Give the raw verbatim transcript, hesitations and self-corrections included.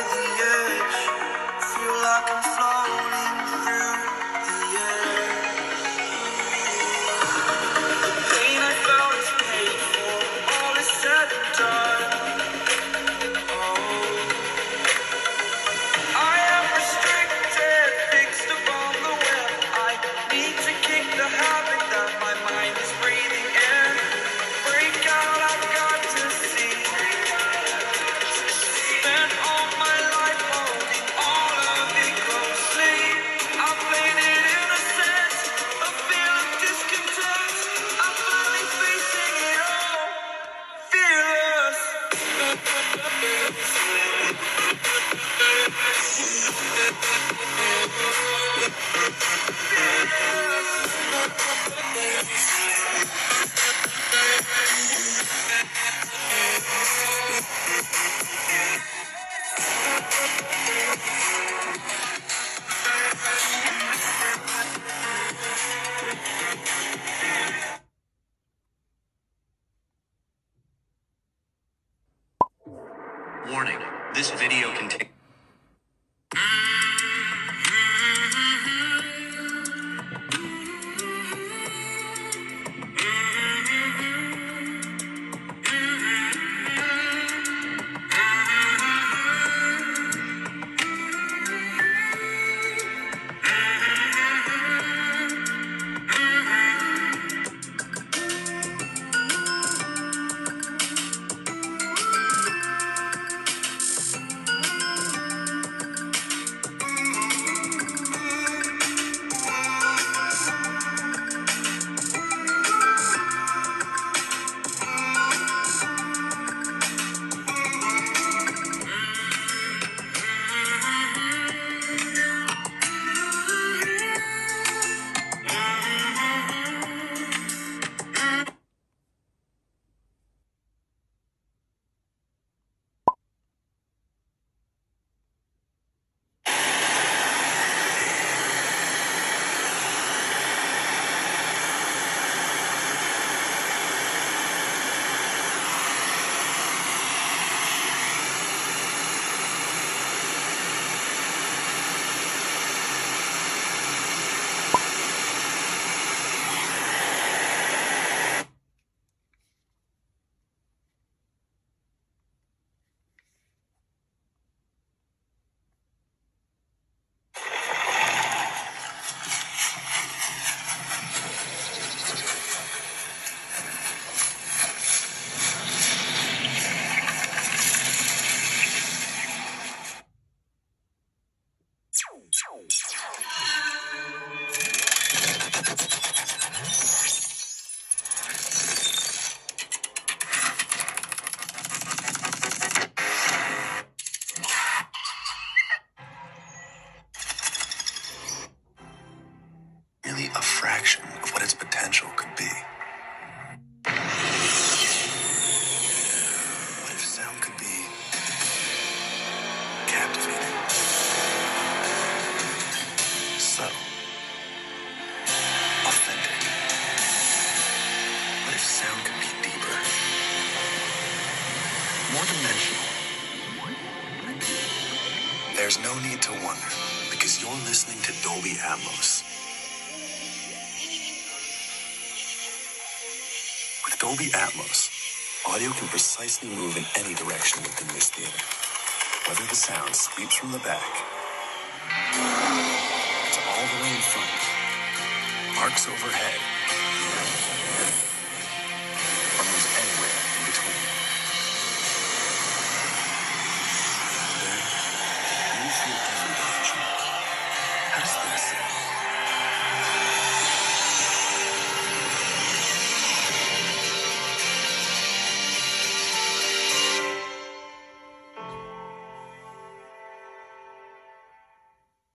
the edge. Feel like I'm floating through the air. The pain I felt is paid for, all is said and done. Oh, I am restricted, fixed upon the web. I need to kick the habit that my mind is breathing in. Break out, I've got to see. Spent all my life holding all of it closely. I played it innocent, a feel of discontent. I'm finally facing it all, fearless. Warning, this video contains merely a fraction of what its potential could be. What if sound could be captivating, subtle, authentic? What if sound could be deeper, more dimensional? There's no need to wonder, because you're listening to Dolby Atmos. With Dolby Atmos, audio can precisely move in any direction within this theater. Whether the sound sweeps from the back to all the way in front, arcs overhead,